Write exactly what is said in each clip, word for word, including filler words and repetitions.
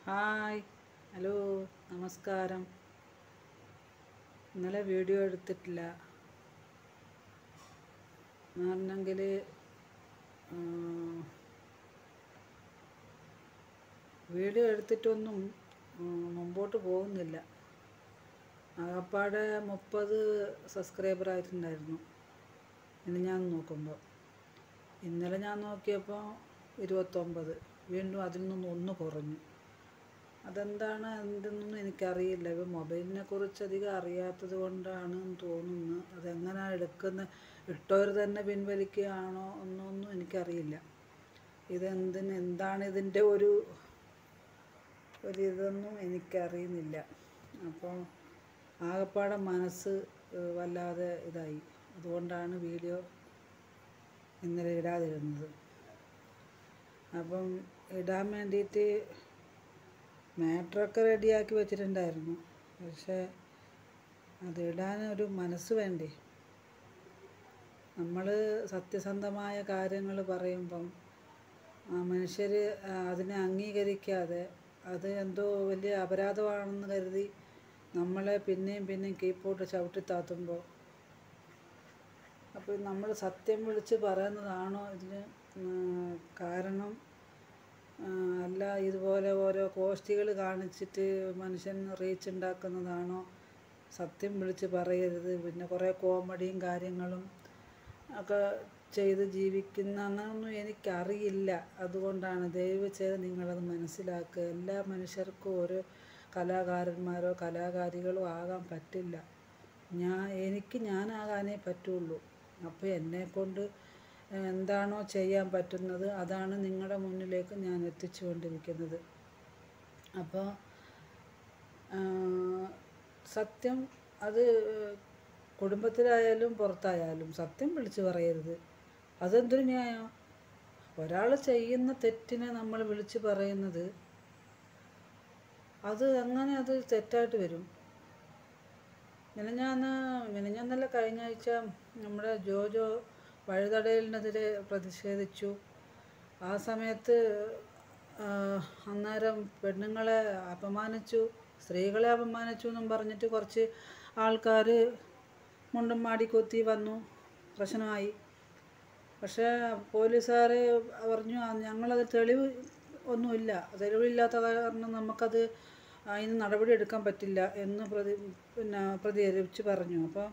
Hi, hello, നമസ്കാരം. ഇന്നലെ video എടുത്തിട്ടില്ല എന്ന് പറഞ്ഞെങ്കിൽ വീഡിയോ എടുത്തിട്ടൊന്നും മുമ്പോട്ട് പോകുന്നില്ല. ആകപ്പാടെ മുപ്പത് സബ്സ്ക്രൈബർ ആയിട്ടുണ്ടായിരുന്നു ഇന്ന് ഞാൻ നോക്കുമ്പോൾ. ഇന്നലെ ഞാൻ നോക്കിയപ്പോൾ ഇരുപത്തൊമ്പത്, വീണ്ടും അതിൽ നിന്നും ഒന്ന് കുറഞ്ഞു. അതെന്താണ് എന്തെന്നൊന്നും എനിക്കറിയില്ല. ഇപ്പം മൊബൈലിനെ കുറിച്ച് അധികം അറിയാത്തത് കൊണ്ടാണെന്ന് തോന്നുന്നു. അതെങ്ങനെ എടുക്കുന്ന ഇട്ടവർ തന്നെ പിൻവലിക്കുകയാണോ എന്നൊന്നും എനിക്കറിയില്ല. ഇതെന്തിന് എന്താണ് ഇതിൻ്റെ ഒരു ഒരിതൊന്നും എനിക്കറിയുന്നില്ല. അപ്പോൾ ആകപ്പാടെ മനസ്സ് വല്ലാതെ ഇതായി. അതുകൊണ്ടാണ് വീഡിയോ ഇന്നലെ ഇടാതിരുന്നത്. അപ്പം ഇടാൻ വേണ്ടിയിട്ട് മാറ്ററൊക്കെ റെഡിയാക്കി വെച്ചിട്ടുണ്ടായിരുന്നു. പക്ഷേ അതിടാനൊരു മനസ്സ് വേണ്ടേ. നമ്മൾ സത്യസന്ധമായ കാര്യങ്ങൾ പറയുമ്പം മനുഷ്യർ അതിനെ അംഗീകരിക്കാതെ അത് എന്തോ വലിയ അപരാധമാണെന്ന് കരുതി നമ്മളെ പിന്നെയും പിന്നെയും കീപ്പോട്ട് ചവിട്ടി താത്തുമ്പോൾ, അപ്പോൾ നമ്മൾ സത്യം വിളിച്ച് പറയുന്നതാണോ ഇതിന് കാരണം, അല്ല ഇതുപോലെ ഓരോ കോഷ്ടികൾ കാണിച്ചിട്ട് മനുഷ്യൻ റീച്ച് ഉണ്ടാക്കുന്നതാണോ? സത്യം വിളിച്ച് പറയരുത്, പിന്നെ കുറേ കോമഡിയും കാര്യങ്ങളും ഒക്കെ ചെയ്ത് ജീവിക്കുന്നതൊന്നും എനിക്കറിയില്ല. അതുകൊണ്ടാണ് ദയവ് ചെയ്ത് നിങ്ങളത് മനസ്സിലാക്കുക. എല്ലാ മനുഷ്യർക്കും ഓരോ കലാകാരന്മാരോ കലാകാരികളോ ആകാൻ പറ്റില്ല. ഞാൻ എനിക്ക് ഞാനാകാനേ പറ്റുള്ളൂ. അപ്പോൾ എന്നെക്കൊണ്ട് എന്താണോ ചെയ്യാൻ പറ്റുന്നത് അതാണ് നിങ്ങളുടെ മുന്നിലേക്ക് ഞാൻ എത്തിച്ചു കൊണ്ടിരിക്കുന്നത്. അപ്പോൾ സത്യം അത് കുടുംബത്തിലായാലും പുറത്തായാലും സത്യം വിളിച്ച് പറയരുത്. അതെന്തൊരു ന്യായം? ഒരാൾ ചെയ്യുന്ന തെറ്റിനെ നമ്മൾ വിളിച്ച് പറയുന്നത്, അത് എങ്ങനെ അത് തെറ്റായിട്ട് വരും? മിനിഞ്ഞാന്ന് മിനിഞ്ഞാന്നല്ല കഴിഞ്ഞ ആഴ്ച നമ്മുടെ ജോജോ വഴിതടയലിനെതിരെ പ്രതിഷേധിച്ചു. ആ സമയത്ത് അന്നേരം പെണ്ണുങ്ങളെ അപമാനിച്ചു, സ്ത്രീകളെ അപമാനിച്ചു എന്നും പറഞ്ഞിട്ട് കുറച്ച് ആൾക്കാർ മുണ്ടും മാടിക്കൊത്തി വന്നു, പ്രശ്നമായി. പക്ഷേ പോലീസുകാർ പറഞ്ഞു ഞങ്ങളത് തെളിവ് ഒന്നുമില്ല, തെളിവില്ലാത്ത കാരണം നമുക്കത് അതിന് നടപടി എടുക്കാൻ പറ്റില്ല എന്ന് പ്രതി പിന്നെ പ്രതികരിച്ച് പറഞ്ഞു. അപ്പോൾ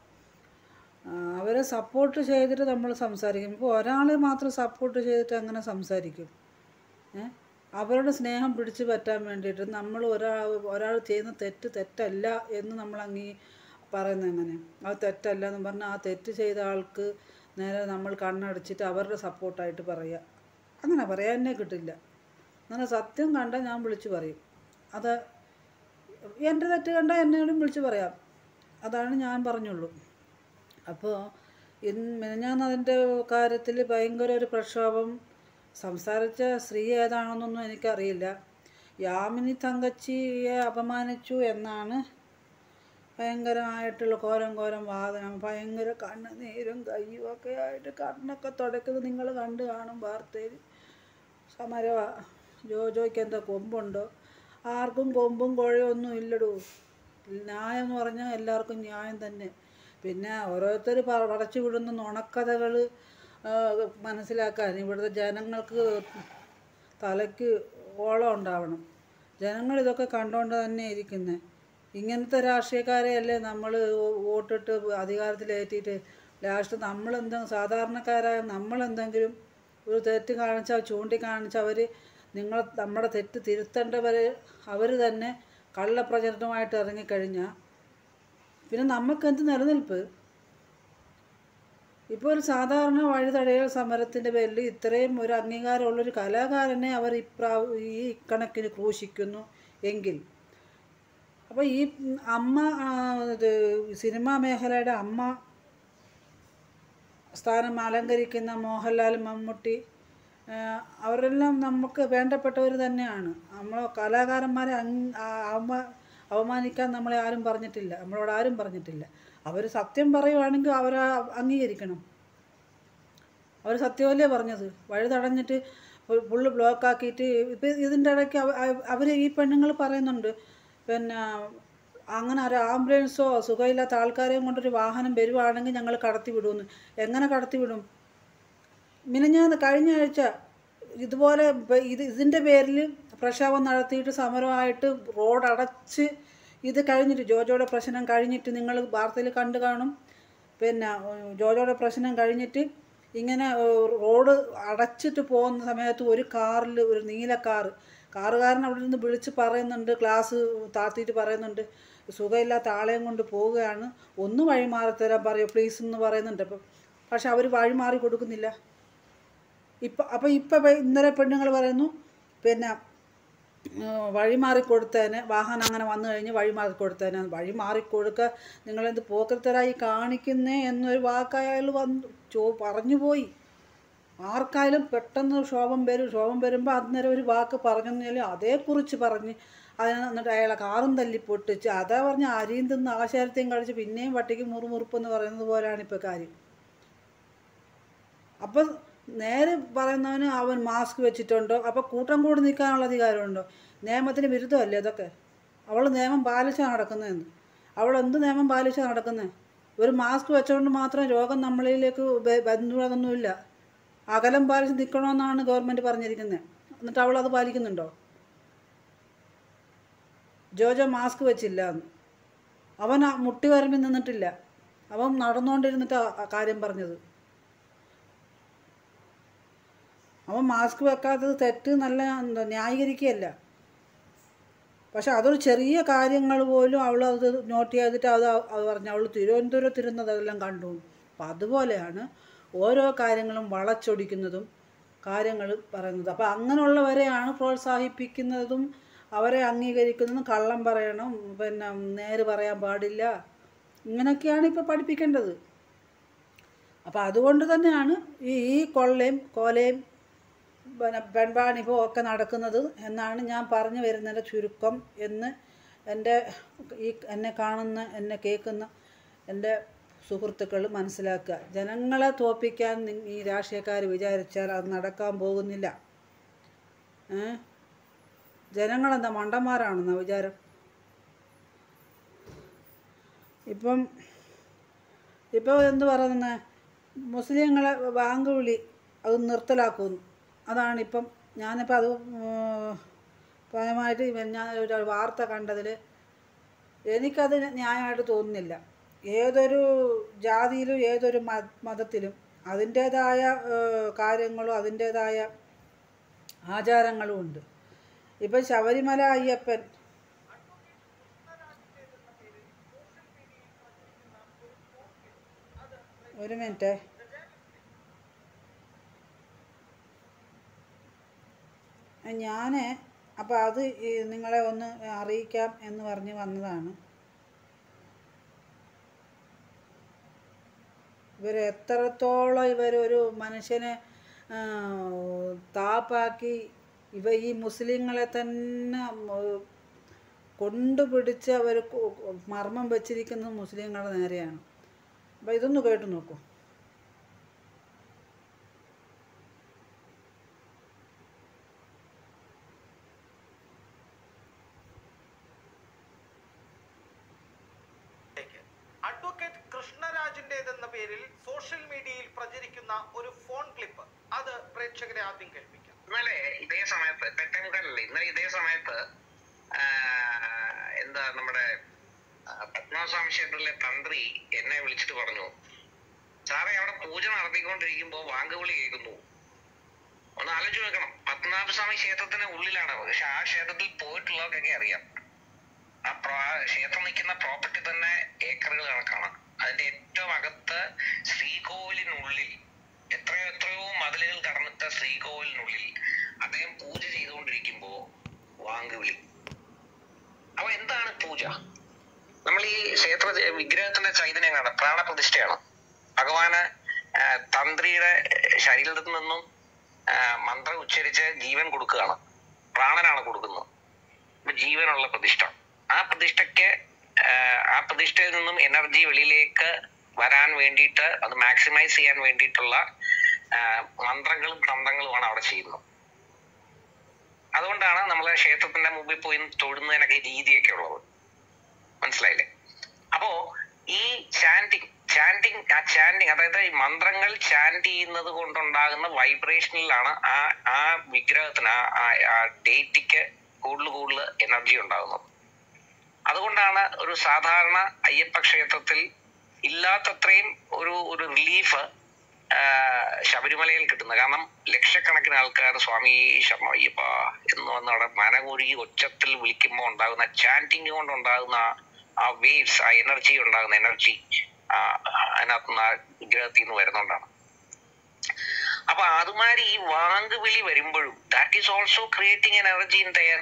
അവരെ സപ്പോർട്ട് ചെയ്തിട്ട് നമ്മൾ സംസാരിക്കും. ഇപ്പോൾ ഒരാളെ മാത്രം സപ്പോർട്ട് ചെയ്തിട്ട് അങ്ങനെ സംസാരിക്കും? ഏ അവരുടെ സ്നേഹം പിടിച്ചു പറ്റാൻ വേണ്ടിയിട്ട് നമ്മൾ ഒരാൾ ഒരാൾ ചെയ്യുന്ന തെറ്റ് തെറ്റല്ല എന്ന് നമ്മൾ അങ്ങീ പറയുന്നത് എങ്ങനെ? അത് തെറ്റല്ല എന്ന് പറഞ്ഞാൽ ആ തെറ്റ് ചെയ്ത ആൾക്ക് നേരെ നമ്മൾ കണ്ണടച്ചിട്ട് അവരുടെ സപ്പോർട്ടായിട്ട് പറയുക. അങ്ങനെ പറയാനേ കിട്ടില്ല. അങ്ങനെ സത്യം കണ്ടാൽ ഞാൻ വിളിച്ച് പറയും. അത് എൻ്റെ തെറ്റ് കണ്ടാൽ എന്നോടും വിളിച്ച് പറയാം. അതാണ് ഞാൻ പറഞ്ഞുള്ളൂ. അപ്പോൾ ഇന്ന് മിനിഞ്ഞാന്ന് അതിൻ്റെ കാര്യത്തിൽ ഭയങ്കര ഒരു പ്രക്ഷോഭം. സംസാരിച്ച സ്ത്രീ ഏതാണെന്നൊന്നും എനിക്കറിയില്ല. യാമിനി തങ്കച്ചിയെ അപമാനിച്ചു എന്നാണ് ഭയങ്കരമായിട്ടുള്ള കോരം കോരം വാദനം. ഭയങ്കര കണ്ണുനീരും കയ്യും ഒക്കെ ആയിട്ട് കണ്ണൊക്കെ തുടയ്ക്കുന്നത് നിങ്ങൾ കണ്ട് കാണും വാർത്തയിൽ. സമരവ ജോജോയ്ക്ക് എന്താ കൊമ്പുണ്ടോ? ആർക്കും കൊമ്പും കുഴയൊന്നും ഇല്ലടൂ. ന്യായം എന്ന് പറഞ്ഞാൽ എല്ലാവർക്കും ന്യായം തന്നെ. പിന്നെ ഓരോരുത്തർ പടച്ചു വിടുന്ന നുണക്കഥകൾ മനസ്സിലാക്കാൻ ഇവിടുത്തെ ജനങ്ങൾക്ക് തലയ്ക്ക് ഓളം ഉണ്ടാവണം. ജനങ്ങൾ ഇതൊക്കെ കണ്ടുകൊണ്ട് തന്നെ ഇരിക്കുന്നത്. ഇങ്ങനത്തെ രാഷ്ട്രീയക്കാരെയല്ലേ നമ്മൾ വോട്ടിട്ട് അധികാരത്തിലേറ്റിയിട്ട് ലാസ്റ്റ് നമ്മളെന്തെങ്കിലും സാധാരണക്കാരായ നമ്മളെന്തെങ്കിലും ഒരു തെറ്റ് കാണിച്ചാൽ ചൂണ്ടിക്കാണിച്ചാൽ അവർ നിങ്ങൾ നമ്മുടെ തെറ്റ് തിരുത്തേണ്ടവർ അവർ തന്നെ കള്ളപ്രചരണമായിട്ട് ഇറങ്ങിക്കഴിഞ്ഞാൽ പിന്നെ നമുക്കെന്ത് നിലനിൽപ്പ്? ഇപ്പോൾ ഒരു സാധാരണ വഴിതടയൽ സമരത്തിൻ്റെ പേരിൽ ഇത്രയും ഒരു അംഗീകാരമുള്ളൊരു കലാകാരനെ അവർ ഇപ്രാ ഈ കണക്കിന് ക്രൂശിക്കുന്നു എങ്കിൽ, അപ്പോൾ ഈ അമ്മ ഇത് സിനിമാ മേഖലയുടെ അമ്മ സ്ഥാനം അലങ്കരിക്കുന്ന മോഹൻലാൽ, മമ്മൂട്ടി, അവരെല്ലാം നമുക്ക് വേണ്ടപ്പെട്ടവർ തന്നെയാണ്. നമ്മൾ കലാകാരന്മാരെ അവ അവമാനിക്കാൻ നമ്മളെ ആരും പറഞ്ഞിട്ടില്ല, നമ്മളോട് ആരും പറഞ്ഞിട്ടില്ല. അവർ സത്യം പറയുവാണെങ്കിൽ അവരെ അംഗീകരിക്കണം. അവർ സത്യമല്ലേ പറഞ്ഞത്? വഴി തടഞ്ഞിട്ട് ഫുള്ള് ബ്ലോക്കാക്കിയിട്ട് ഇപ്പം ഇതിൻ്റെ ഇടയ്ക്ക് അവർ ഈ പെണ്ണുങ്ങൾ പറയുന്നുണ്ട്, പിന്നെ അങ്ങനെ ഒരു ആംബുലൻസോ സുഖമില്ലാത്ത ആൾക്കാരെയും കൊണ്ടൊരു വാഹനം വരുവാണെങ്കിൽ ഞങ്ങൾ കടത്തി വിടുമെന്ന്. എങ്ങനെ കടത്തി വിടും? മിനിഞ്ഞാന്ന് കഴിഞ്ഞ ആഴ്ച ഇതുപോലെ ഇത് ഇതിൻ്റെ പേരിൽ പ്രക്ഷോഭം നടത്തിയിട്ട് സമരമായിട്ട് റോഡ് അടച്ച് ഇത് കഴിഞ്ഞിട്ട് ജോജോയുടെ പ്രശ്നം കഴിഞ്ഞിട്ട് നിങ്ങൾ വാർത്തയിൽ കണ്ടു കാണും. പിന്നെ ജോജോയുടെ പ്രശ്നം കഴിഞ്ഞിട്ട് ഇങ്ങനെ റോഡ് അടച്ചിട്ട് പോകുന്ന സമയത്ത് ഒരു കാറിൽ ഒരു നീല കാറ് കാറുകാരൻ അവിടെ നിന്ന് വിളിച്ച് പറയുന്നുണ്ട്, ക്ലാസ് താത്തിയിട്ട് പറയുന്നുണ്ട്, സുഖമില്ലാത്ത ആളെയും കൊണ്ട് പോവുകയാണ്, ഒന്ന് വഴി മാറിത്തരാൻ പറയോ പ്ലീസ് എന്ന് പറയുന്നുണ്ട്. അപ്പം പക്ഷെ അവർ വഴി മാറി കൊടുക്കുന്നില്ല. ഇപ്പം അപ്പം ഇപ്പം ഇന്നലെ പെണ്ണുങ്ങൾ പറയുന്നു, പിന്നെ വഴി മാറിക്കൊടുത്തേനെ, വാഹനം അങ്ങനെ വന്നു കഴിഞ്ഞ് വഴി മാറിക്കൊടുത്തേനെ. വഴി മാറിക്കൊടുക്കുക നിങ്ങളെന്ത് പോക്കത്തരായി കാണിക്കുന്നേ എന്നൊരു വാക്കയാൾ വന്ന് ചോ പറഞ്ഞു പോയി. ആർക്കായാലും പെട്ടെന്ന് ക്ഷോഭം വരും, ക്ഷോഭം വരുമ്പോൾ അന്നേരം ഒരു വാക്ക് പറഞ്ഞെന്നാൽ അതേക്കുറിച്ച് പറഞ്ഞ് അതിന് എന്നിട്ട് അയാളെ കാറും തല്ലി പൊട്ടിച്ച് അതാ പറഞ്ഞ് അരിയും തിന്ന് ആശാരത്തെയും കഴിച്ച് പിന്നെയും വട്ടിക്ക് മുറുമുറുപ്പെന്ന് പറയുന്നത് പോലെയാണ് ഇപ്പോൾ കാര്യം. അപ്പം നേരെ പറയുന്നവന് അവൻ മാസ്ക് വെച്ചിട്ടുണ്ടോ? അപ്പോൾ കൂട്ടം കൂടി നിൽക്കാനുള്ള അധികാരമുണ്ടോ? നിയമത്തിന് വിരുദ്ധമല്ലേ അതൊക്കെ? അവൾ നിയമം പാലിച്ചാണ് നടക്കുന്നതെന്ന്. അവൾ എന്ത് നിയമം പാലിച്ചാണ് നടക്കുന്നത്? ഒരു മാസ്ക് വെച്ചുകൊണ്ട് മാത്രം രോഗം നമ്മളിലേക്ക് ബന്ധുവതൊന്നുമില്ല. അകലം പാലിച്ച് നിൽക്കണമെന്നാണ് ഗവൺമെൻറ് പറഞ്ഞിരിക്കുന്നത്. എന്നിട്ട് അവൾ അത് പാലിക്കുന്നുണ്ടോ? ജോജോ മാസ്ക് വെച്ചില്ല എന്ന്. അവൻ മുട്ടി വരമ്പിൽ നിന്നിട്ടില്ല, അവൻ നടന്നുകൊണ്ടിരുന്നിട്ട് കാര്യം പറഞ്ഞത്. അവൻ മാസ്ക് വെക്കാത്തത് തെറ്റ് നല്ല എന്താ ന്യായീകരിക്കുകയല്ല. പക്ഷെ അതൊരു ചെറിയ കാര്യങ്ങൾ പോലും അവൾ അത് നോട്ട് ചെയ്തിട്ട് അത് അത് പറഞ്ഞു. അവൾ തിരുവനന്തപുരത്തിരുന്നത് അതെല്ലാം കണ്ടു. അപ്പം അതുപോലെയാണ് ഓരോ കാര്യങ്ങളും വളച്ചൊടിക്കുന്നതും കാര്യങ്ങൾ പറയുന്നത്. അപ്പം അങ്ങനെയുള്ളവരെയാണ് പ്രോത്സാഹിപ്പിക്കുന്നതും അവരെ അംഗീകരിക്കുന്നതും. കള്ളം പറയണം, പിന്നെ നേര് പറയാൻ പാടില്ല, ഇങ്ങനെയൊക്കെയാണ് ഇപ്പോൾ പഠിപ്പിക്കേണ്ടത്. അപ്പം അതുകൊണ്ട് തന്നെയാണ് ഈ ഈ കൊള്ളയും കോലയും പിന്നെ പെൺവാണിഭവും ഒക്കെ നടക്കുന്നത് എന്നാണ് ഞാൻ പറഞ്ഞു വരുന്നതിൻ്റെ ചുരുക്കം എന്ന് എൻ്റെ ഈ എന്നെ കാണുന്ന എന്നെ കേൾക്കുന്ന എൻ്റെ സുഹൃത്തുക്കൾ മനസ്സിലാക്കുക. ജനങ്ങളെ തോൽപ്പിക്കാൻ ഈ രാഷ്ട്രീയക്കാർ വിചാരിച്ചാൽ അത് നടക്കാൻ പോകുന്നില്ല. ജനങ്ങളെന്താ മണ്ടന്മാരാണെന്നാ വിചാരം? ഇപ്പം ഇപ്പോൾ എന്ത് പറയുന്നത്, മുസ്ലിങ്ങളെ ബാങ്ക് വിളി അത് നിർത്തലാക്കുന്നു. അതാണിപ്പം ഞാനിപ്പോൾ അത് പരമായിട്ട് ഞാൻ ഒരു വാർത്ത കണ്ടതിൽ എനിക്കത് ന്യായമായിട്ട് തോന്നുന്നില്ല. ഏതൊരു ജാതിയിലും ഏതൊരു മതത്തിലും അതിൻ്റേതായ കാര്യങ്ങളും അതിൻ്റേതായ ആചാരങ്ങളും ഉണ്ട്. ഇപ്പം ശബരിമല അയ്യപ്പൻ ഒരു മിനിറ്റ് ഞാൻ അപ്പോൾ അത് നിങ്ങളെ ഒന്ന് അറിയിക്കാം എന്ന് പറഞ്ഞ് വന്നതാണ്. ഇവർ എത്രത്തോളം ഇവരൊരു മനുഷ്യനെ താപ്പാക്കി ഇവ ഈ മുസ്ലിങ്ങളെ തന്നെ കൊണ്ടുപിടിച്ച് അവർ മർമ്മം വെച്ചിരിക്കുന്നത് മുസ്ലിങ്ങളുടെ നേരെയാണ്. അപ്പോൾ ഇതൊന്ന് കേട്ട് നോക്കൂ. അഡ്വക്കേറ്റ് കൃഷ്ണരാജിന്റേതെന്ന പേരിൽ സോഷ്യൽ മീഡിയയിൽ പ്രചരിക്കുന്ന ഒരു ഫോൺ ക്ലിപ്പ് അത് പ്രേക്ഷകരെ ആദ്യം കേൾപ്പിക്കാം. ഇന്നലെ ഇതേ സമയത്ത് തെക്കൻകടലിൽ ഇന്നലെ ഇതേ സമയത്ത് എന്താ നമ്മുടെ പത്മനാഭസ്വാമി ക്ഷേത്രത്തിലെ തന്ത്രി എന്നെ വിളിച്ചിട്ട് പറഞ്ഞു, സാറേ അവിടെ പൂജ നടത്തിക്കൊണ്ടിരിക്കുമ്പോ വാങ്കുവിളി കേൾക്കുന്നു. ഒന്ന് ആലോചിച്ച് നോക്കണം. പത്മനാഭസ്വാമി ക്ഷേത്രത്തിന് ഉള്ളിലാണ്, പക്ഷെ ആ ക്ഷേത്രത്തിൽ പോയിട്ടുള്ളവർക്കൊക്കെ അറിയാം. ആ ക്ഷേത്രം നിൽക്കുന്ന പ്രോപ്പർട്ടി തന്നെ ഏക്കറുകൾ കണക്കാണ്. അതിന്റെ ഏറ്റവും അകത്ത് ശ്രീകോവിലിനുള്ളിൽ എത്രയോ എത്രയോ മതിലുകൾ കടന്നിട്ട ശ്രീകോവിലിനുള്ളിൽ അദ്ദേഹം പൂജ ചെയ്തുകൊണ്ടിരിക്കുമ്പോ വാങ്കുവിളി. അപ്പൊ എന്താണ് പൂജ? നമ്മൾ ഈ ക്ഷേത്ര വിഗ്രഹത്തിന്റെ ചൈതന്യം കാണാം, പ്രാണപ്രതിഷ്ഠയാണ്. ഭഗവാന് തന്ത്രിയുടെ ശരീരത്തിൽ നിന്നും മന്ത്രം ഉച്ചരിച്ച് ജീവൻ കൊടുക്കുകയാണ്, പ്രാണനാണ് കൊടുക്കുന്നത്. അപ്പൊ ജീവനുള്ള പ്രതിഷ്ഠ. ആ പ്രതിഷ്ഠയ്ക്ക് ആ പ്രതിഷ്ഠയിൽ നിന്നും എനർജി വെളിയിലേക്ക് വരാൻ വേണ്ടിയിട്ട് അത് മാക്സിമൈസ് ചെയ്യാൻ വേണ്ടിയിട്ടുള്ള മന്ത്രങ്ങളും തന്ത്രങ്ങളുമാണ് അവിടെ ചെയ്യുന്നത്. അതുകൊണ്ടാണ് നമ്മളെ ക്ഷേത്രത്തിന്റെ മുമ്പിൽ പോയി തൊഴുന്നതിനൊക്കെ രീതിയൊക്കെ ഉള്ളത്. മനസ്സിലായില്ലേ? അപ്പോ ഈ ചാൻഡിങ് ചാൻഡിങ് ആ ചാൻഡിങ് അതായത് ഈ മന്ത്രങ്ങൾ ചാൻഡ് ചെയ്യുന്നത് കൊണ്ടുണ്ടാകുന്ന വൈബ്രേഷനിലാണ് ആ ആ വിഗ്രഹത്തിന് ആ ആ ഡേറ്റിക്ക് കൂടുതൽ കൂടുതൽ എനർജി ഉണ്ടാകുന്നത്. അതുകൊണ്ടാണ് ഒരു സാധാരണ അയ്യപ്പ ക്ഷേത്രത്തിൽ ഇല്ലാത്തത്രയും ഒരു ഒരു റിലീഫ് ശബരിമലയിൽ കിട്ടുന്നത്. കാരണം ലക്ഷക്കണക്കിന് ആൾക്കാർ സ്വാമി ശർമ്മ അയ്യപ്പ എന്ന് വന്ന് അവിടെ മനമൊഴുകി ഒച്ചത്തിൽ വിളിക്കുമ്പോൾ ഉണ്ടാകുന്ന ചാൻറ്റിങ് കൊണ്ടുണ്ടാകുന്ന ആ വേവ്സ്, ആ എനർജി ഉണ്ടാകുന്ന എനർജി അതിനകത്തുനിന്ന് ആ വിഗ്രഹത്തിൽ നിന്ന് വരുന്നോണ്ടാണ്. അപ്പൊ അതുമാതിരി ഈ വാങ്കുവിളി വരുമ്പോഴും that is also creating energy in there.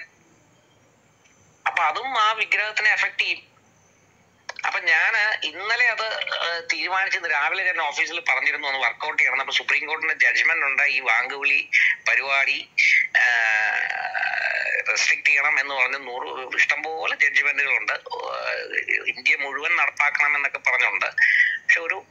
അപ്പൊ അതും ആ വിഗ്രഹത്തിനെ എഫക്ട് ചെയ്യും. അപ്പൊ ഞാന് ഇന്നലെ അത് തീരുമാനിച്ചത് രാവിലെ ഞാൻ ഓഫീസിൽ പറഞ്ഞിരുന്നു ഒന്ന് വർക്കൗട്ട് ചെയ്യണം. അപ്പൊ സുപ്രീം കോടതിന്റെ ജഡ്ജ്മെന്റ് ഉണ്ട് ഈ വാങ്കുവിളി പരിപാടി റെസ്ട്രിക്ട് ചെയ്യണം എന്ന് പറഞ്ഞ് നൂറ് ഇഷ്ടംപോലെ ജഡ്ജ്മെന്റുകളുണ്ട്. ഇന്ത്യ മുഴുവൻ നടപ്പാക്കണം എന്നൊക്കെ പറഞ്ഞുണ്ട്. പക്ഷെ ഒരു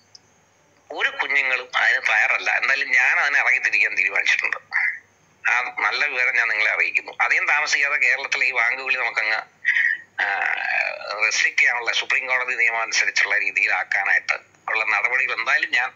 ഒരു കുഞ്ഞുങ്ങളും അതിന് തയ്യാറല്ല. എന്തായാലും ഞാൻ അതിനെ ഇറങ്ങിത്തിരിക്കാൻ തീരുമാനിച്ചിട്ടുണ്ട്. ആ നല്ല വിവരം ഞാൻ നിങ്ങളെ അറിയിക്കുന്നു. അധികം താമസിക്കാതെ കേരളത്തിലെ ഈ വാങ്കുവിളി നമുക്കങ്ങ് റെസ്ട്രിക്ട് ചെയ്യാനുള്ള സുപ്രീം കോടതി നിയമം അനുസരിച്ചുള്ള രീതിയിലാക്കാനായിട്ട് ഉള്ള നടപടികൾ എന്തായാലും ഞാൻ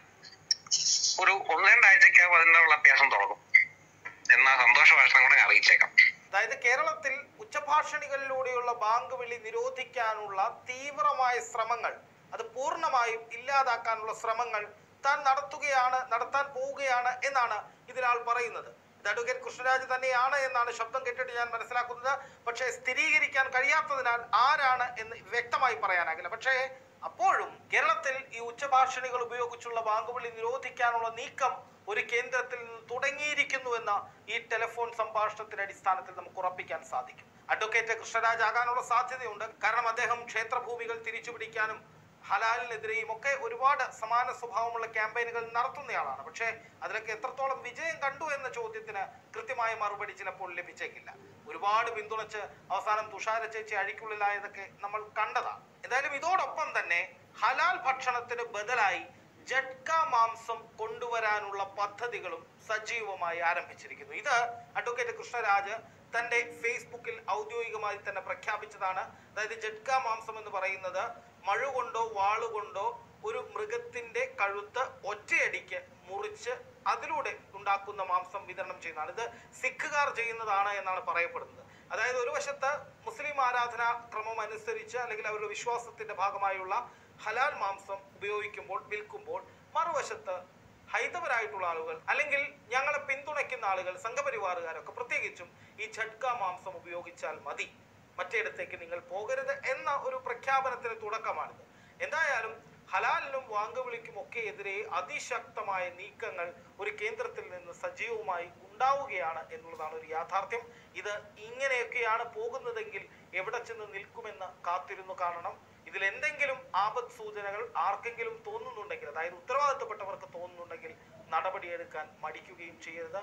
ഒരു ഒന്ന് രണ്ടാഴ്ചക്കകം അതിനുള്ള അഭ്യാസം തുടങ്ങും എന്ന സന്തോഷ ഭാഷണം കൂടെ അറിയിച്ചേക്കാം. അതായത് കേരളത്തിൽ ഉച്ചഭാഷണികളിലൂടെയുള്ള ബാങ്ക് വിളി നിരോധിക്കാനുള്ള തീവ്രമായ ശ്രമങ്ങൾ, അത് പൂർണ്ണമായും ഇല്ലാതാക്കാനുള്ള ശ്രമങ്ങൾ താൻ നടത്തുകയാണ്, നടത്താൻ പോവുകയാണ് എന്നാണ് ഇതിനാൾ പറയുന്നത്. ഇത് അഡ്വക്കേറ്റ് കൃഷ്ണരാജ് തന്നെയാണ് എന്നാണ് ശബ്ദം കേട്ടിട്ട് ഞാൻ മനസ്സിലാക്കുന്നത്. പക്ഷേ സ്ഥിരീകരിക്കാൻ കഴിയാത്തതിനാൽ ആരാണ് എന്ന് വ്യക്തമായി പറയാനാകില്ല. പക്ഷേ അപ്പോഴും കേരളത്തിൽ ഈ ഉച്ചഭാഷണികൾ ഉപയോഗിച്ചുള്ള ബാങ്കുവിളി നിരോധിക്കാനുള്ള നീക്കം ഒരു കേന്ദ്രത്തിൽ നിന്ന് തുടങ്ങിയിരിക്കുന്നുവെന്ന ഈ ടെലിഫോൺ സംഭാഷണത്തിന്റെ അടിസ്ഥാനത്തിൽ നമുക്ക് ഉറപ്പിക്കാൻ സാധിക്കും. അഡ്വക്കേറ്റ് കൃഷ്ണരാജ് ആകാനുള്ള സാധ്യതയുണ്ട്. കാരണം അദ്ദേഹം ക്ഷേത്രഭൂമികൾ തിരിച്ചുപിടിക്കാനും ഹലാലിനെതിരെയും ഒക്കെ ഒരുപാട് സമാന സ്വഭാവമുള്ള ക്യാമ്പയിനുകൾ നടത്തുന്നയാളാണ്. പക്ഷേ അതിലൊക്കെ എത്രത്തോളം വിജയം കണ്ടു എന്ന ചോദ്യത്തിന് കൃത്യമായ മറുപടി ചിലപ്പോൾ ലഭിച്ചേക്കില്ല. ഒരുപാട് പിന്തുണച്ച് അവസാനം തുഷാര ചേച്ചി അഴിക്കുള്ളിലായതൊക്കെ നമ്മൾ കണ്ടതാണ്. എന്തായാലും ഇതോടൊപ്പം തന്നെ ഹലാൽ ഭക്ഷണത്തിന് ബദലായി ജഡ്ക മാംസം കൊണ്ടുവരാനുള്ള പദ്ധതികളും സജീവമായി ആരംഭിച്ചിരിക്കുന്നു. ഇത് അഡ്വക്കേറ്റ് കൃഷ്ണരാജ് തന്റെ ഫേസ്ബുക്കിൽ ഔദ്യോഗികമായി തന്നെ പ്രഖ്യാപിച്ചതാണ്. അതായത് ജഡ്ക മാംസം എന്ന് പറയുന്നത് മഴുകൊണ്ടോ വാളുകൊണ്ടോ ഒരു മൃഗത്തിന്റെ കഴുത്ത് ഒറ്റയടിക്ക് മുറിച്ച് അതിലൂടെ ഉണ്ടാക്കുന്ന മാംസം വിതരണം ചെയ്യുന്നതാണ്. ഇത് സിഖുകാർ ചെയ്യുന്നതാണ് എന്നാണ് പറയപ്പെടുന്നത്. അതായത് ഒരു വശത്ത് മുസ്ലിം ആരാധനാ ക്രമം അനുസരിച്ച് അല്ലെങ്കിൽ അവരുടെ വിശ്വാസത്തിന്റെ ഭാഗമായുള്ള ഹലാൽ മാംസം ഉപയോഗിക്കുമ്പോൾ വിൽക്കുമ്പോൾ, മറുവശത്ത് ഹൈന്ദവരായിട്ടുള്ള ആളുകൾ അല്ലെങ്കിൽ ഞങ്ങളെ പിന്തുണയ്ക്കുന്ന ആളുകൾ സംഘപരിവാറുകാരൊക്കെ പ്രത്യേകിച്ചും ഈ ജഡ്ക മാംസം ഉപയോഗിച്ചാൽ മതി, മറ്റേടത്തേക്ക് നിങ്ങൾ പോകരുത് എന്ന ഒരു പ്രഖ്യാപനത്തിന് തുടക്കമാണിത്. എന്തായാലും ഹലാലിനും വാങ്കുവിളിക്കും ഒക്കെ എതിരെ അതിശക്തമായ നീക്കങ്ങൾ ഒരു കേന്ദ്രത്തിൽ നിന്ന് സജീവമായി ഉണ്ടാവുകയാണ് എന്നുള്ളതാണ് ഒരു യാഥാർത്ഥ്യം. ഇത് ഇങ്ങനെയൊക്കെയാണ് പോകുന്നതെങ്കിൽ എവിടെ ചെന്ന് നിൽക്കുമെന്ന് കാത്തിരുന്നു കാണണം. ഇതിൽ എന്തെങ്കിലും ആപത്ത് സൂചനകൾ ആർക്കെങ്കിലും തോന്നുന്നുണ്ടെങ്കിൽ, അതായത് ഉത്തരവാദിത്തപ്പെട്ടവർക്ക് തോന്നുന്നുണ്ടെങ്കിൽ നടപടിയെടുക്കാൻ മടിക്കുകയും ചെയ്യരുത്.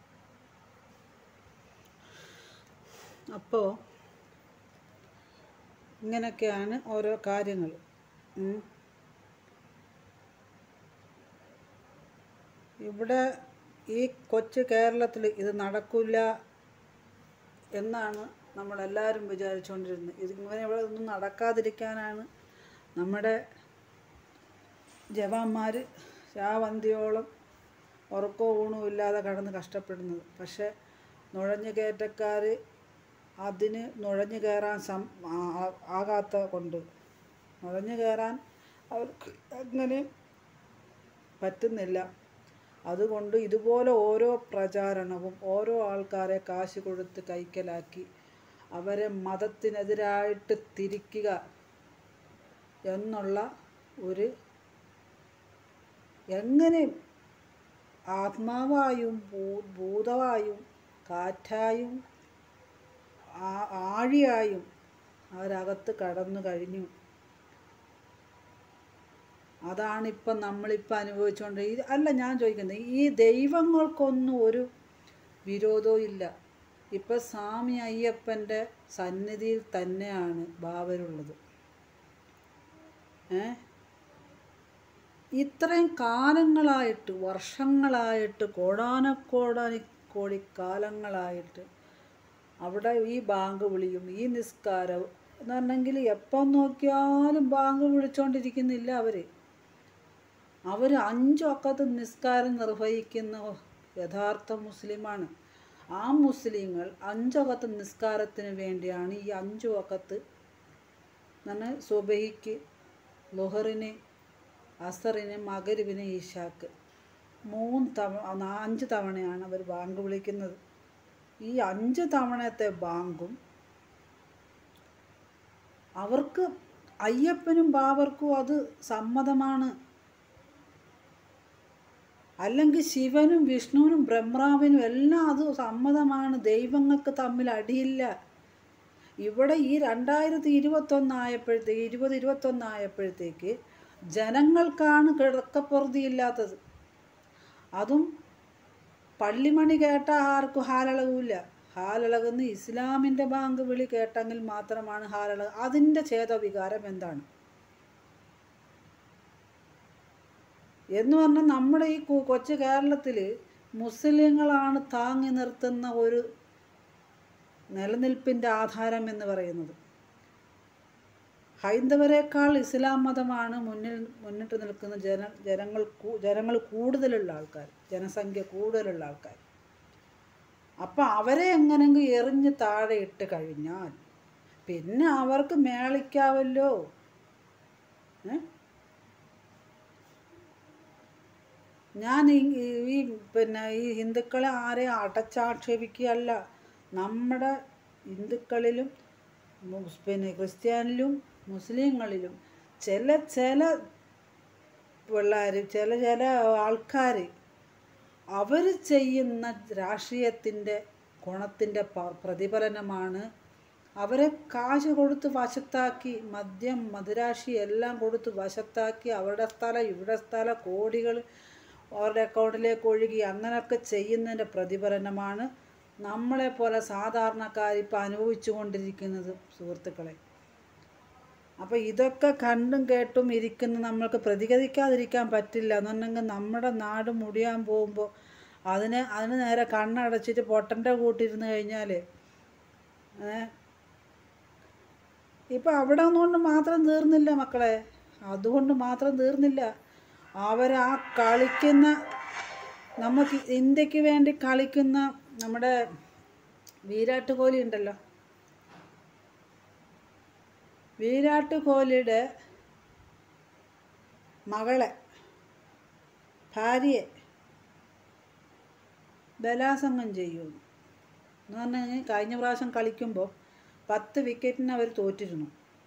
അപ്പോൾ ഇങ്ങനെയൊക്കെയാണ് ഓരോ കാര്യങ്ങൾ. ഇവിടെ ഈ കൊച്ചു കേരളത്തിൽ ഇത് നടക്കില്ല എന്നാണ് നമ്മളെല്ലാവരും വിചാരിച്ചുകൊണ്ടിരുന്നത്. ഇതിങ്ങനെ ഇവിടെ ഒന്നും നടക്കാതിരിക്കാനാണ് നമ്മുടെ ജവാന്മാർ രാവന്തിയോളം ഉറക്കോ ഊണും ഇല്ലാതെ കടന്ന് കഷ്ടപ്പെടുന്നത്. പക്ഷേ നുഴഞ്ഞു കയറ്റക്കാർ അതിന് നുഴഞ്ഞു കയറാൻ സം ആകാത്ത കൊണ്ട് നുഴഞ്ഞു കയറാൻ അവർക്ക് അങ്ങനെ പറ്റുന്നില്ല. അതുകൊണ്ട് ഇതുപോലെ ഓരോ പ്രചാരണവും ഓരോ ആൾക്കാരെ കാശ് കൊടുത്ത് കൈക്കലാക്കി അവരെ മതത്തിനെതിരായിട്ട് തിരിക്കുക എന്നുള്ള ഒരു എങ്ങനെ ആത്മാവായും ഭൂതവായും കാറ്റായും ആഴിയായും അവരകത്ത് കടന്നു കഴിഞ്ഞു. അതാണിപ്പം നമ്മളിപ്പോൾ അനുഭവിച്ചുകൊണ്ട് ഇത് അല്ല ഞാൻ ചോദിക്കുന്നത്, ഈ ദൈവങ്ങൾക്കൊന്നും ഒരു വിരോധവും ഇല്ല. ഇപ്പം സ്വാമി അയ്യപ്പൻ്റെ സന്നിധിയിൽ തന്നെയാണ് ബാബരുള്ളത്. ഏ ഇത്രയും കാലങ്ങളായിട്ട്, വർഷങ്ങളായിട്ട്, കോടാനക്കോടാനി കോടി കാലങ്ങളായിട്ട് അവിടെ ഈ ബാങ്ക് വിളിയും ഈ നിസ്കാരവും എന്ന് പറഞ്ഞെങ്കിൽ എപ്പം നോക്കിയാലും ബാങ്ക് വിളിച്ചുകൊണ്ടിരിക്കുന്നില്ല അവർ. അവർ അഞ്ച് വഖത്ത് നിസ്കാരം നിർവഹിക്കുന്ന യഥാർത്ഥ മുസ്ലിമാണ്. ആ മുസ്ലിങ്ങൾ അഞ്ച് വഖത്ത് നിസ്കാരത്തിന് വേണ്ടിയാണ് ഈ അഞ്ച് വഖത്ത് എന്ന് സുബഹിക്ക്, ളുഹറിന്, അസറിന്, മഗ്‌രിബിന്, ഇശാക്ക് മൂന്ന് തവണ അഞ്ച് തവണയാണ് അവർ ബാങ്ക് വിളിക്കുന്നത്. ഈ അഞ്ച് തവണത്തെ ബാങ്കും അവർക്ക് അയ്യപ്പനും ബാബർക്കും അത് സമ്മതമാണ്. അല്ലെങ്കിൽ ശിവനും വിഷ്ണുവിനും ബ്രഹ്മാവിനും എല്ലാം അത് സമ്മതമാണ്. ദൈവങ്ങൾക്ക് തമ്മിൽ അടിയില്ല. ഇവിടെ ഈ രണ്ടായിരത്തി ഇരുപത്തൊന്നായപ്പോഴത്തേക്ക് ഇരുപത് ഇരുപത്തൊന്നായപ്പോഴത്തേക്ക് ജനങ്ങൾക്കാണ് കിടക്കപ്പുറതിയില്ലാത്തത്. അതും പള്ളിമണി കേട്ടാൽ ആർക്കും ഹാലളകില്ല. ഹാലളകുന്ന ഇസ്ലാമിൻ്റെ ബാങ്ക് വിളി കേട്ടെങ്കിൽ മാത്രമാണ് ഹാലള. അതിൻ്റെ ചേതവികാരം എന്താണ് എന്ന് പറഞ്ഞാൽ നമ്മുടെ ഈ കൊച്ചു കേരളത്തിൽ മുസ്ലിങ്ങളാണ് താങ്ങി നിർത്തുന്ന ഒരു നിലനിൽപ്പിൻ്റെ ആധാരം എന്ന് പറയുന്നത്. ഹൈന്ദവരെക്കാൾ ഇസ്ലാം മതമാണ് മുന്നിൽ മുന്നിട്ട് നിൽക്കുന്ന ജന ജനങ്ങൾ ജനങ്ങൾ കൂടുതലുള്ള ആൾക്കാർ, ജനസംഖ്യ കൂടുതലുള്ള ആൾക്കാർ. അപ്പം അവരെ എങ്ങനെയെങ്കിലും എറിഞ്ഞ് താഴെ ഇട്ട് കഴിഞ്ഞാൽ പിന്നെ അവർക്ക് മേളിക്കാവല്ലോ. ഞാൻ ഈ പിന്നെ ഈ ഹിന്ദുക്കളെ ആരെയും അടച്ചാക്ഷേപിക്കുകയല്ല. നമ്മുടെ ഹിന്ദുക്കളിലും പിന്നെ ക്രിസ്ത്യാനിലും മുസ്ലിങ്ങളിലും ചില ചില പിള്ളേർ, ചില ചില ആൾക്കാർ അവർ ചെയ്യുന്ന രാഷ്ട്രീയത്തിൻ്റെ ഗുണത്തിൻ്റെ പ്രതിഫലനമാണ് അവരെ കാശ് കൊടുത്ത് വശത്താക്കി, മദ്യം മദിരാശി എല്ലാം കൊടുത്ത് വശത്താക്കി അവരുടെ സ്ഥലം ഇവിടെ സ്ഥലം കോടികൾ അവരുടെ അക്കൗണ്ടിലേക്ക് ഒഴുകി അങ്ങനെയൊക്കെ ചെയ്യുന്നതിൻ്റെ പ്രതിഫലനമാണ് നമ്മളെപ്പോലെ സാധാരണക്കാർ ഇപ്പം അനുഭവിച്ചു കൊണ്ടിരിക്കുന്നത് സുഹൃത്തുക്കളെ. അപ്പോൾ ഇതൊക്കെ കണ്ടും കേട്ടും ഇരിക്കുന്ന നമ്മൾക്ക് പ്രതികരിക്കാതിരിക്കാൻ പറ്റില്ല. എന്നുണ്ടെങ്കിൽ നമ്മുടെ നാട് മുടിയാൻ പോകുമ്പോൾ അതിന് അതിന് നേരെ കണ്ണടച്ചിട്ട് പൊട്ടൻ്റെ കൂട്ടിരുന്ന് കഴിഞ്ഞാൽ ഇപ്പം അവിടെ ഒന്നുകൊണ്ട് മാത്രം തീർന്നില്ല മക്കളെ, അതുകൊണ്ട് മാത്രം തീർന്നില്ല. അവരാ കളിക്കുന്ന നമുക്ക് ഇന്ത്യക്ക് വേണ്ടി കളിക്കുന്ന നമ്മുടെ വിരാട് കോഹ്ലി ഉണ്ടല്ലോ, വിരാട് കോഹ്ലിയുടെ മകളെ ഭാര്യയെ ബലാത്സംഗം ചെയ്യുമെന്ന് എന്ന് പറഞ്ഞു കഴിഞ്ഞാൽ കഴിഞ്ഞ പ്രാവശ്യം കളിക്കുമ്പോൾ പത്ത് വിക്കറ്റിന് അവർ തോറ്റിരുന്നു.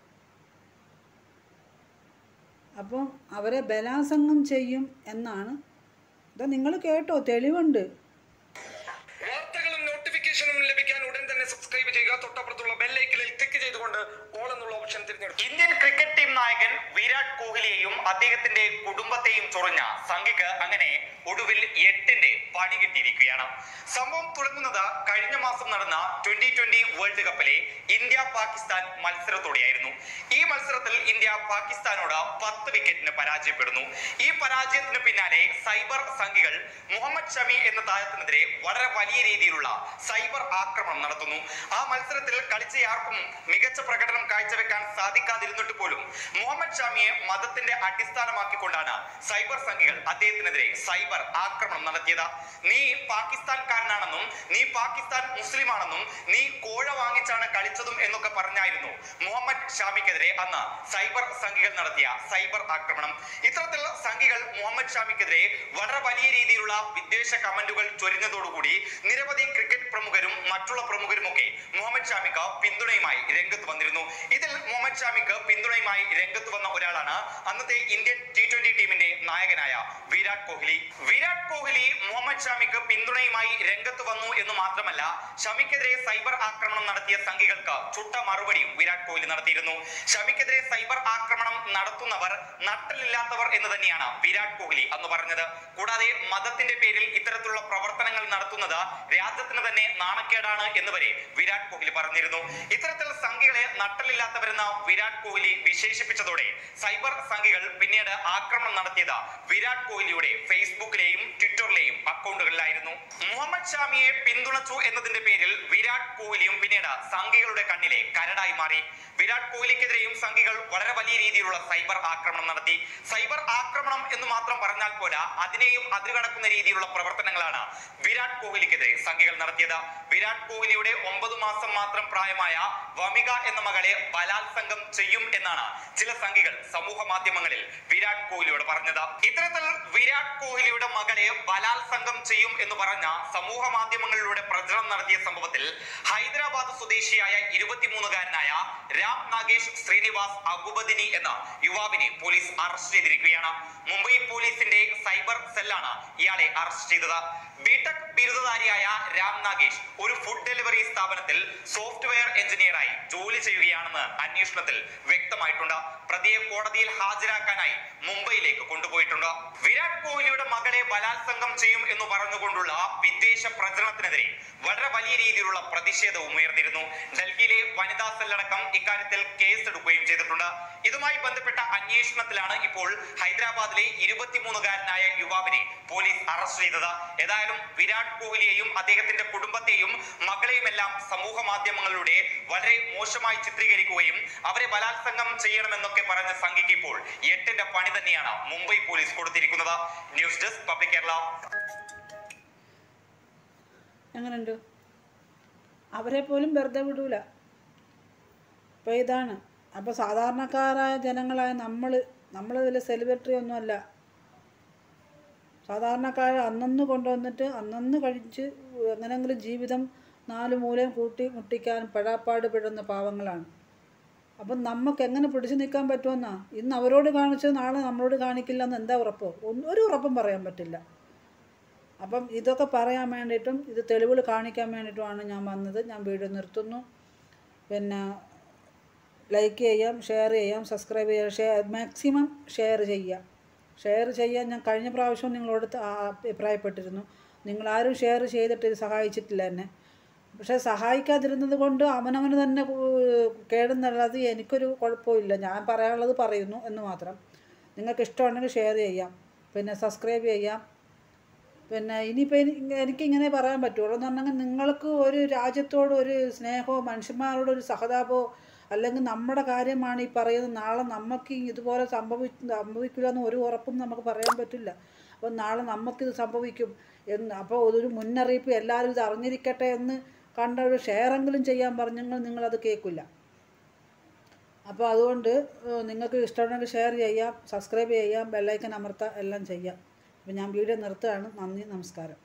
അപ്പം അവരെ ബലാത്സംഗം ചെയ്യും എന്നാണ്. ഇതാ നിങ്ങൾ കേട്ടോ, തെളിവുണ്ട്. വാർത്തകളും നോട്ടിഫിക്കേഷനും ലഭിക്കാൻ ഉടൻ തന്നെ സബ്സ്ക്രൈബ് ചെയ്യുക. തൊട്ടപ്പുറത്തുള്ള ബെല്ലൈക്കനിൽ ക്ലിക്ക് ചെയ്തുകൊണ്ട് ഓൾ എന്നുള്ള ഓപ്ഷൻ തിരഞ്ഞെടുക്കുക. ഇന്ത്യൻ ക്രിക്കറ്റ് ടീം നായകൻ വിരാട് കോഹ്ലിയെയും അദ്ദേഹത്തിന്റെ കുടുംബത്തെയും ചൊറിഞ്ഞ സംഘിക്ക് അങ്ങനെ ഒടുവിൽ എട്ടിന്റെ പണി കിട്ടിയിരിക്കുകയാണ്. സംഭവം തുടങ്ങുന്നത് കഴിഞ്ഞ മാസം നടന്ന ട്വന്റി ട്വന്റി വേൾഡ് കപ്പിലെ ഇന്ത്യ പാകിസ്ഥാൻ മത്സരത്തോടെയായിരുന്നു. ഈ മത്സരത്തിൽ ഇന്ത്യ പാകിസ്ഥാനോട് പത്ത് വിക്കറ്റിന് പരാജയപ്പെടുന്നു. ഈ പരാജയത്തിന് പിന്നാലെ സൈബർ സംഘികൾ മുഹമ്മദ് ഷമി എന്ന താരത്തിനെതിരെ വളരെ വലിയ രീതിയിലുള്ള സൈബർ ആക്രമണം നടത്തുന്നു. ആ മത്സരത്തിൽ കളിച്ചയാർക്കും മികച്ച പ്രകടനം കാഴ്ചവെക്കാൻ സാധിക്കാതിരുന്നിട്ട് പോലും മുഹമ്മദ് ഷമിയെ മതത്തിന്റെ അടിസ്ഥാനമാക്കിക്കൊണ്ടാണ് സൈബർ സംഘികൾ അദ്ദേഹത്തിനെതിരെ സൈബർ ആക്രമണം നടത്തിയത്. നീ പാകിസ്ഥാൻകാരനാണെന്നും നീ പാകിസ്ഥാൻ മുസ്ലിമാണെന്നും നീ കോഴ വാങ്ങിച്ചാണ് കളിച്ചതും എന്നൊക്കെ പറഞ്ഞായിരുന്നു മുഹമ്മദ് ഷാമിക്കെതിരെ അന്ന് സൈബർ സംഘികൾ നടത്തിയ സൈബർ ആക്രമണം. ഇത്തരത്തിൽ സംഘികൾ മുഹമ്മദ് ഷാമിക്കെതിരെ വളരെ വലിയ രീതിയിലുള്ള വിദ്വേഷ കമന്റുകൾ ചൊരിഞ്ഞതോടുകൂടി നിരവധി ക്രിക്കറ്റ് പ്രമുഖരും മറ്റുള്ള പ്രമുഖരുമൊക്കെ മുഹമ്മദ് ഷാമിക്ക് പിന്തുണയുമായി രംഗത്ത് വന്നിരുന്നു. ഇതിൽ മുഹമ്മദ് ഷാമിക്ക് പിന്തുണയുമായി രംഗത്ത് വന്ന ഒരാളാണ് അന്നത്തെ ഇന്ത്യൻ ടി ട്വന്റി ടീമിന്റെ നായകനായ വിരാട് കോഹ്ലി. വിരാട് കോഹ്ലി മുഹമ്മദ് ഷാമിക്ക് പിന്തുണയുമായി രംഗത്ത് വന്നു എന്ന് മാത്രമല്ല ഷമിക്കെതിരെ സൈബർ ആക്രമണം ആക്രമണം നടത്തിയ സംഘികൾക്ക് ചുട്ട മറുപടിയും വിരാട് കോഹ്ലി നടത്തിയിരുന്നു. ഷമിക്കെതിരെ സൈബർ ആക്രമണം നടത്തുന്നവർ നട്ടലില്ലാത്തവർ എന്ന് തന്നെയാണ് വിരാട് കോഹ്ലി അന്ന് പറഞ്ഞത്. കൂടാതെ മതത്തിന്റെ പേരിൽ ഇത്തരത്തിലുള്ള പ്രവർത്തനങ്ങൾ നടത്തുന്നത് രാജ്യത്തിന് തന്നെ നാണക്കേടാണ് എന്ന് വരെ വിരാട് കോഹ്ലി പറഞ്ഞിരുന്നു. ഇത്തരത്തിൽ സംഘികളെ നട്ടലില്ലാത്തവരെന്ന് വിരാട് കോഹ്ലി വിശേഷിപ്പിച്ചതോടെ സൈബർ സംഘികൾ പിന്നീട് ആക്രമണം നടത്തിയത് വിരാട് കോഹ്ലിയുടെ ഫേസ്ബുക്കിലെയും ട്വിറ്ററിലെയും അക്കൗണ്ടുകളിലായിരുന്നു. മുഹമ്മദ് ഷാമിയെ പിന്തുണച്ചു എന്നതിന്റെ പേരിൽ വിരാട് കോഹ്ലിയും പിന്നീട് സംഘികളുടെ കണ്ണിലെ കരടായി മാറി. വിരാട് കോഹ്ലിക്കെതിരെയും സംഘികൾ വളരെ വലിയ രീതിയിലുള്ള സൈബർ ആക്രമണം നടത്തി. സൈബർ ആക്രമണം എന്ന് മാത്രം പറഞ്ഞാൽ പോരാ, അതിനെയും അതിരുകടക്കുന്ന രീതിയിലുള്ള പ്രവർത്തനങ്ങളാണ് വിരാട് കോഹ്ലിക്കെതിരെ സംഘികൾ നടത്തിയത്. വിരാട് കോഹ്ലിയുടെ ഒമ്പത് മാസം മാത്രം പ്രായമായ വമിക എന്ന മകളെ ബലാത്സംഗം ചെയ്യും എന്നാണ് ചില സംഘികൾ സമൂഹ മാധ്യമങ്ങളിൽ വിരാട് കോഹ്ലിയോട് പറഞ്ഞത്. ഇത്തരത്തിൽ വിരാട് കോഹ്ലിയുടെ മകളെ ബലാത്സംഗം ചെയ്യും എന്ന് പറഞ്ഞ സമൂഹ മാധ്യമങ്ങളിലൂടെ പ്രചരണം നടത്തിയ സംഭവത്തിൽ ഹൈദരാബാദ് സ്വദേശിയായ ഇരുപത്തിമൂന്നുകാരനായ രാം നാഗേഷ് ശ്രീനിവാസ് അഗുബദിനി എന്ന യുവാവിനെ പോലീസ് അറസ്റ്റ് ചെയ്തിരിക്കുകയാണ്. മുംബൈ പോലീസിന്റെ സൈബർ സെല്ലാണ് ഇയാളെ അറസ്റ്റ് ചെയ്തത്. ബിടെക് ബിരുദധാരിയായ രാം നാഗേഷ് ഒരു ഫുഡ് ഡെലിവറി സ്ഥാപനത്തിൽ സോഫ്റ്റ്വെയർ എഞ്ചിനീയറായി ജോലി ചെയ്യുകയാണെന്ന് അന്വേഷണത്തിൽ വ്യക്തമായിട്ടുണ്ട്. പ്രതിയെ കോടതിയിൽ ഹാജരാക്കാനായി മുംബൈയിലേക്ക് കൊണ്ടുപോയിട്ടുണ്ട്. വിരാട് കോഹ്ലിയുടെ മകളെ ബലാത്സംഗം ചെയ്യും എന്ന് പറഞ്ഞുകൊണ്ടുള്ള വിദ്വേഷ പ്രചരണത്തിനെതിരെ വളരെ വലിയ രീതിയിലുള്ള പ്രതിഷേധവും ഉയർന്നിരുന്നു. ഡൽഹിയിലെ വനിതാ സെല്ലടക്കം ഇക്കാര്യത്തിൽ കേസെടുക്കുകയും ചെയ്തിട്ടുണ്ട്. ഇതുമായി ബന്ധപ്പെട്ട അന്വേഷണത്തിലാണ് ഇപ്പോൾ ഹൈദരാബാദിലെ ഇരുപത്തിമൂന്നുകാരനായ യുവാവിനെ പോലീസ് അറസ്റ്റ് ചെയ്തത്. ഏതായാലും വിരാട് കോഹ്ലിയെയും അദ്ദേഹത്തിന്റെ കുടുംബത്തെയും മകളെയും എല്ലാം സമൂഹ മാധ്യമങ്ങളിലൂടെ വളരെ മോശമായി ചിത്രീകരിക്കുകയും അവരെ ബലാത്സംഗം ചെയ്യണമെന്നൊക്കെ പറഞ്ഞ സംഘിക്ക് ഇപ്പോൾ എട്ടിന്റെ പണി തന്നെയാണ് മുംബൈ പോലീസ് കൊടുത്തിരിക്കുന്നത്. News desk public Kerala. എങ്ങനെയുണ്ട്? അവരെ പോലും വെറുതെ വിടൂല. അപ്പോൾ ഇതാണ്. അപ്പോൾ സാധാരണക്കാരായ ജനങ്ങളായ നമ്മൾ നമ്മൾ ഇതിൽ സെലിബ്രിറ്റി ഒന്നുമല്ല. സാധാരണക്കാരെ അന്നന്ന് കൊണ്ടുവന്നിട്ട് അന്നന്ന് കഴിച്ച് എങ്ങനെയെങ്കിലും ജീവിതം നാല് മൂലയും കൂട്ടി മുട്ടിക്കാൻ പെടാപ്പാട് പെടുന്ന പാവങ്ങളാണ്. അപ്പം നമുക്ക് എങ്ങനെ പിടിച്ചു നിൽക്കാൻ പറ്റുമെന്നാ? ഇന്ന് അവരോട് കാണിച്ചത് നാളെ നമ്മളോട് കാണിക്കില്ല എന്ന് എന്താ ഉറപ്പ്? ഒരു ഉറപ്പും പറയാൻ പറ്റില്ല. അപ്പം ഇതൊക്കെ പറയാൻ വേണ്ടിയിട്ടും ഇത് തെളിവുകൾ കാണിക്കാൻ വേണ്ടിയിട്ടുമാണ് ഞാൻ വന്നത്. ഞാൻ വീഡിയോ നിർത്തുന്നു. പിന്നെ ലൈക്ക് ചെയ്യാം, ഷെയർ ചെയ്യാം, സബ്സ്ക്രൈബ് ചെയ്യാം, ഷെയർ മാക്സിമം ഷെയർ ചെയ്യാം. ഷെയർ ചെയ്യാൻ ഞാൻ കഴിഞ്ഞ പ്രാവശ്യം നിങ്ങളോട് അഭിപ്രായപ്പെട്ടിരുന്നു. നിങ്ങളാരും ഷെയർ ചെയ്തിട്ട് ഇത് സഹായിച്ചിട്ടില്ല എന്നെ. പക്ഷേ സഹായിക്കാതിരുന്നത് കൊണ്ട് അവനവന് തന്നെ കേടുന്നല്ലാതെ എനിക്കൊരു കുഴപ്പമില്ല. ഞാൻ പറയാനുള്ളത് പറയുന്നു എന്ന് മാത്രം. നിങ്ങൾക്ക് ഇഷ്ടമുണ്ടെങ്കിൽ ഷെയർ ചെയ്യാം, പിന്നെ സബ്സ്ക്രൈബ് ചെയ്യാം. പിന്നെ ഇനിയിപ്പോൾ എനിക്കിങ്ങനെ പറയാൻ പറ്റുള്ളൂ എന്ന് പറഞ്ഞാൽ, നിങ്ങൾക്ക് ഒരു രാജ്യത്തോട് ഒരു സ്നേഹമോ മനുഷ്യന്മാരോട് ഒരു സഹതാപമോ അല്ലെങ്കിൽ നമ്മുടെ കാര്യമാണ് ഈ പറയുന്നത്, നാളെ നമുക്ക് ഇതുപോലെ സംഭവി സംഭവിക്കില്ല എന്ന് ഒരു ഉറപ്പും നമുക്ക് പറയാൻ പറ്റില്ല. അപ്പോൾ നാളെ നമുക്കിത് സംഭവിക്കും എന്ന്, അപ്പോൾ ഒരു മുന്നറിയിപ്പ് എല്ലാവരും ഇത് അറിഞ്ഞിരിക്കട്ടെ എന്ന് കണ്ട ഒരു ഷെയറെങ്കിലും ചെയ്യാൻ പറഞ്ഞെങ്കിൽ നിങ്ങളത് കേൾക്കില്ല. അപ്പോൾ അതുകൊണ്ട് നിങ്ങൾക്ക് ഇഷ്ടമുണ്ടെങ്കിൽ ഷെയർ ചെയ്യാം, സബ്സ്ക്രൈബ് ചെയ്യാം, ബെല്ലൈക്കൻ അമർത്താം, എല്ലാം ചെയ്യാം. അപ്പോൾ ഞാൻ വീഡിയോ നിർത്തുകയാണ്. നന്ദി, നമസ്കാരം.